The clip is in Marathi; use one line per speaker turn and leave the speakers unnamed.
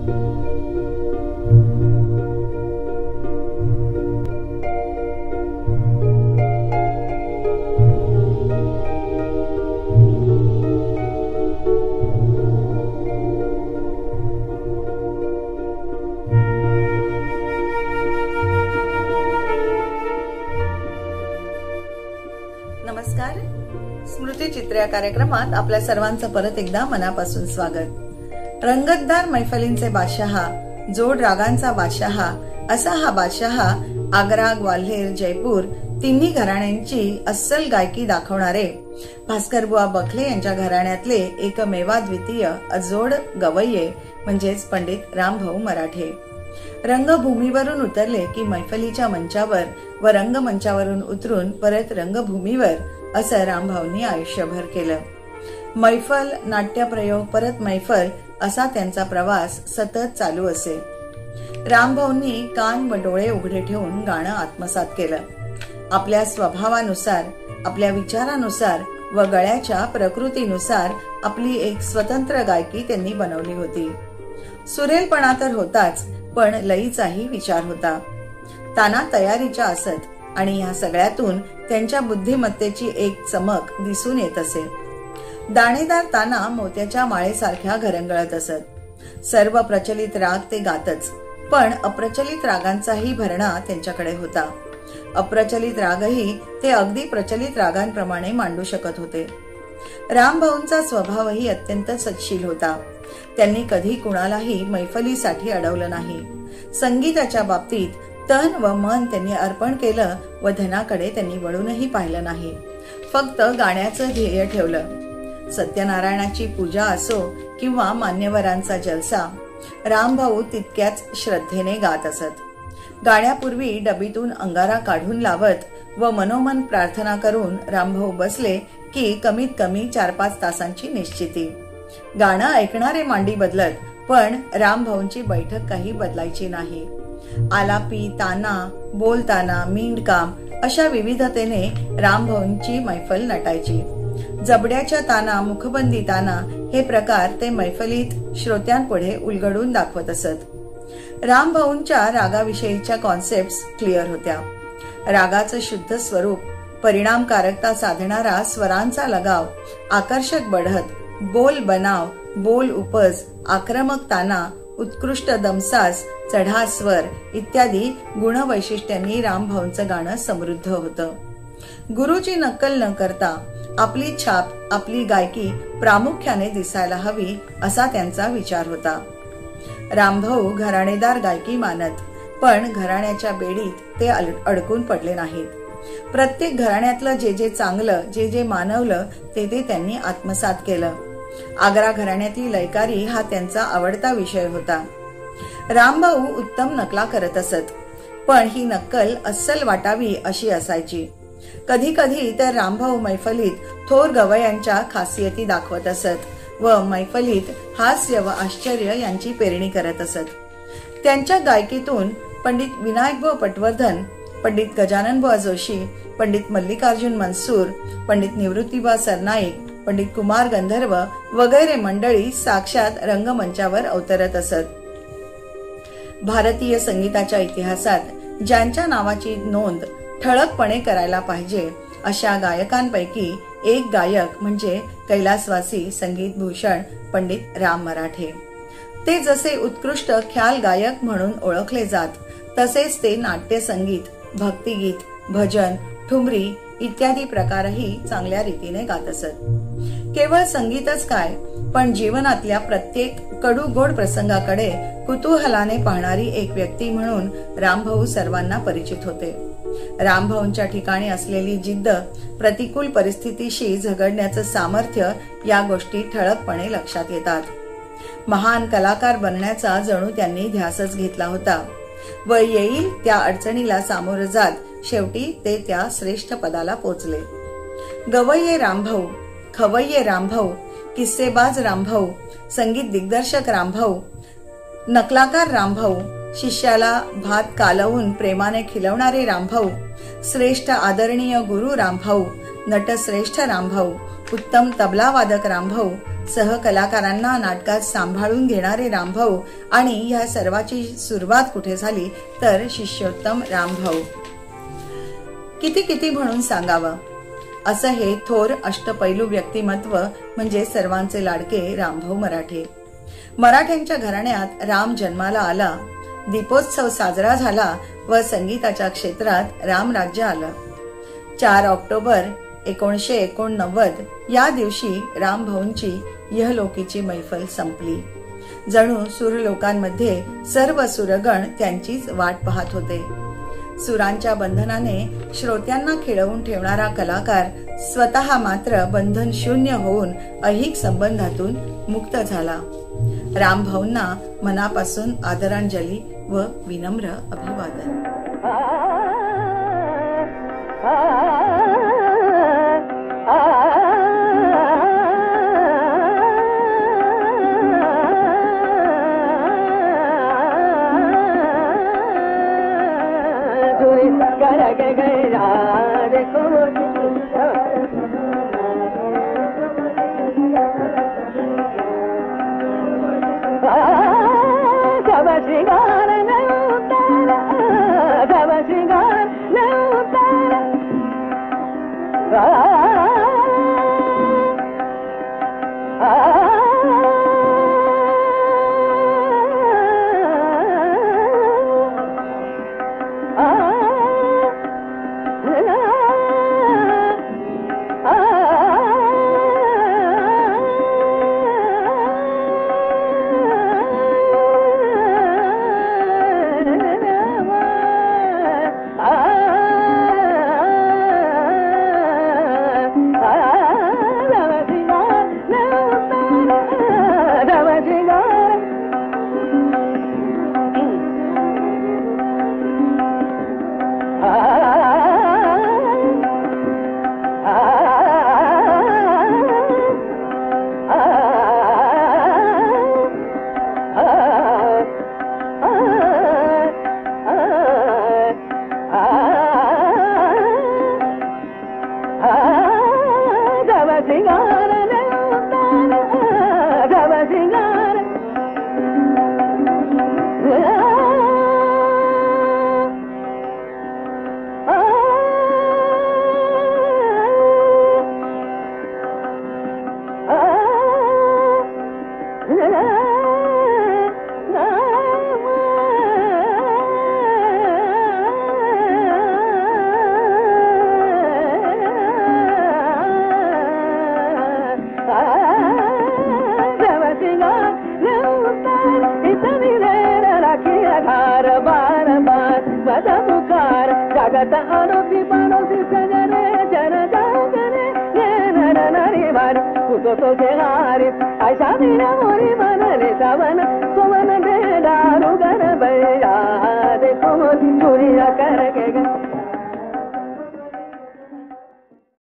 नमस्कार. स्मृती चित्र या कार्यक्रमात आपल्या सर्वांचं परत एकदा मनापासून स्वागत. रंगतदार मैफलींचे बादशाह, जोड रागांचा बादशाह असा हा बादशाह आग्रा, ग्वाल्हेर, जयपूर तिन्ही घराण्यांची अस्सल गायकी दाखवणारे भास्करबुवा बखले यांच्या घराण्यातले एकमेवाद्वितीय अजोड गवय्ये म्हणजेच पंडित रामभाऊ मराठे. रंगभूमीवरून उतरले की मैफलीच्या मंचावर व रंगमंचावरून उतरून परत रंगभूमीवर असं रामभाऊंनी आयुष्यभर केलं. मैफल, नाट्यप्रयोग, परत मैफल असा त्यांचा प्रवास सतत चालू असे. रामभाऊंनी कान व डोळे उघडे ठेवून गाणं आत्मसात केलं. आपल्या स्वभावानुसार, आपल्या विचारानुसार व गळ्याच्या प्रकृतीनुसार आपली एक स्वतंत्र गायकी त्यांनी बनवली होती. सुरेलपणा तर होताच, पण लयीचाही विचार होता. ताना तयारीच्या असत आणि या सगळ्यातून त्यांच्या बुद्धिमत्तेची एक चमक दिसून येत असे. दाणेदार ताना मोत्याच्या माळेसारख्या घरंगळत असत. सर्व प्रचलित राग ते गातच, पण अप्रचलित रागांचाही भरणा त्यांच्याकडे होता. अप्रचलित रागही ते अगदी प्रचलित रागांप्रमाणे मांडू शकत होते. रामभाऊंचा स्वभावही अत्यंत सत्शील होता. त्यांनी कधी कुणालाही मैफलीसाठी अडवलं नाही. संगीताच्या बाबतीत तन व मन त्यांनी अर्पण केलं व धनाकडे त्यांनी वळूनही पाहिलं नाही. फक्त गाण्याचं ध्येय ठेवलं. सत्यनारायणाची पूजा असो किंवा मान्यवरांचा जलसा, रामभाऊ तितक्याच श्रद्धेने गात असत. गाण्यापूर्वी डबीतून अंगारा काढून लावत व मनोमन प्रार्थना करून रामभाऊ बसले की कमीत कमी 4-5 तासांची निश्चिती. गाणं ऐकणारे मांडी बदलत, पण रामभाऊंची बैठक काही बदलायची नाही. आलापी, ताना, बोलताना, मींडकाम अशा विविधतेने रामभाऊंची मैफल नटायची. जबड्याच्या ताना, मुखबंदी ताना हे प्रकार ते मैफलीत श्रोत्यांपुढे उलगडून दाखवत असत. रामभाऊंच्या रागाविषयीच्या कॉन्सेप्ट्स क्लिअर होत्या. रागाचं शुद्ध स्वरूप, परिणामकारकता साधणारा स्वरांचा लगाव, आकर्षक बढत, बोल बनाव, बोल उपज, आक्रमक ताना, उत्कृष्ट दमसास, चढा स्वर इत्यादी गुणवैशिष्ट्यांनी रामभाऊंचं गाणं समृद्ध होतं. गुरुची नक्कल न करता आपली छाप, आपली गायकी प्रामुख्याने दिसायला हवी असा त्यांचा विचार होता. रामभाऊ घराणेदार गायकी मानत, पण घराण्याच्या बेडीत ते अडकून पडले नाहीत. प्रत्येक घराण्यातलं जे जे चांगलं, जे जे मानवलं ते ते त्यांनी आत्मसात केलं. आग्रा घराण्यातली लयकारी हा त्यांचा आवडता विषय होता. रामभाऊ उत्तम नकला करत असत, पण ही नक्कल अस्सल वाटावी अशी असायची. कधी कधी तर रामभाऊ मैफलीत थोर गवयांच्या खासियती दाखवत असत व मैफलीत हास्य व आश्चर्य यांची पेरणी करत असत. त्यांच्या गायकीतून पंडित विनायकबुवा पटवर्धन, पंडित गजाननबुवा जोशी, पंडित मल्लिकार्जुन मनसूर, पंडित निवृत्तीबुवा सरनाईक, पंडित कुमार गंधर्व वगैरे मंडळी साक्षात रंगमंचावर अवतरत असत. भारतीय संगीताच्या इतिहासात ज्यांच्या नावाची नोंद ठळकपणे करायला पाहिजे अशा गायकांपैकी एक गायक म्हणजे कैलासवासी संगीत भूषण पंडित राम मराठे. ते जसे उत्कृष्ट ख्याल गायक म्हणून ओळखले जात, तसेच ते नाट्य संगीत, भक्तिगीत, भजन, ठुमरी इत्यादी प्रकारही चांगल्या रीतीने गात असत. केवळ संगीतच काय, पण जीवनातल्या प्रत्येक कडू गोड प्रसंगाकडे कुतूहलाने पाहणारी एक व्यक्ती म्हणून रामभाऊ सर्वांना परिचित होते. रामभाऊंच्या ठिकाणी असलेली जिद्द, प्रतिकूल परिस्थितीशी झगडण्याचं सामर्थ्य या गोष्टी ठळकपणे लक्षात येतात. महान कलाकार बनण्याचा जणू त्यांनी ध्यासच घेतला होता व येईल त्या अडचणीला सामोरं जात शेवटी ते त्या श्रेष्ठ पदाला पोचले. गवय्ये रामभाऊ, खवय्ये रामभाऊ, किस्सेबाज रामभाऊ, संगीत दिग्दर्शक रामभाऊ, नकलाकार रामभाऊ, शिष्याला भात कालवून प्रेमाने खिलवणारे रामभाऊ, श्रेष्ठ आदरणीय गुरु रामभाऊ, नटश्रेष्ठ रामभाऊ, उत्तम तबला वादक रामभाऊ, सहकलाकारांना नाटकात सांभाळून घेणारे रामभाऊ आणि ह्या सर्वाची सुरुवात कुठे झाली तर शिष्योत्तम रामभाऊ. किती किती म्हणून सांगावं असं हे थोर अष्टपैलू व्यक्तिमत्व म्हणजे सर्वांचे लाडके रामभाऊ मराठे. मराठ्यांच्या घराण्यात राम जन्माला आला, दीपोत्सव साजरा झाला व संगीताच्या क्षेत्रात रामराज्य आलं. 4 ऑक्टोबर 1989 या दिवशी रामभाऊंची यहलोकीची मैफल संपली. जणू सुरलोकांमध्ये सर्व सुरगण त्यांचीच वाट पाहत होते. सुरांच्या बंधनाने श्रोत्यांना खिळवून ठेवणारा कलाकार स्वतः मात्र बंधन शून्य होऊन ऐहिक संबंधातून मुक्त झाला. रामभाऊंना मनापासून आदरांजली व विनम्र अभिवादन.
ऐसा मेरा मोरी मनले सावन सोवन बेदारू गण भैया